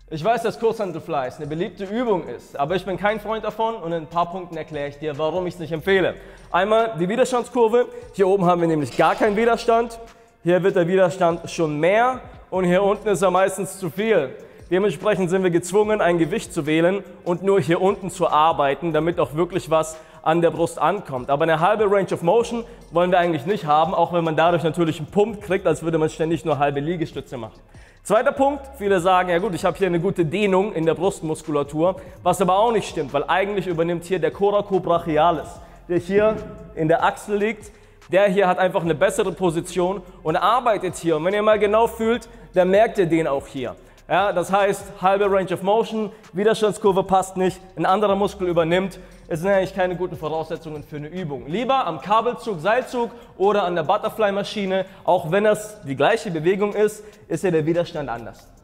Ich weiß, dass Kurzhantelflies eine beliebte Übung ist, aber ich bin kein Freund davon und in ein paar Punkten erkläre ich dir, warum ich es nicht empfehle. Einmal die Widerstandskurve. Hier oben haben wir nämlich gar keinen Widerstand. Hier wird der Widerstand schon mehr und hier unten ist er meistens zu viel. Dementsprechend sind wir gezwungen, ein Gewicht zu wählen und nur hier unten zu arbeiten, damit auch wirklich was an der Brust ankommt. Aber eine halbe Range of Motion wollen wir eigentlich nicht haben, auch wenn man dadurch natürlich einen Pump kriegt, als würde man ständig nur halbe Liegestütze machen. Zweiter Punkt, viele sagen, ja gut, ich habe hier eine gute Dehnung in der Brustmuskulatur, was aber auch nicht stimmt, weil eigentlich übernimmt hier der Coracobrachialis, der hier in der Achsel liegt. Der hier hat einfach eine bessere Position und arbeitet hier. Und wenn ihr mal genau fühlt, dann merkt ihr den auch hier. Ja, das heißt, halbe Range of Motion, Widerstandskurve passt nicht, ein anderer Muskel übernimmt. Es sind eigentlich keine guten Voraussetzungen für eine Übung. Lieber am Kabelzug, Seilzug oder an der Butterfly-Maschine, auch wenn das die gleiche Bewegung ist, ist ja der Widerstand anders.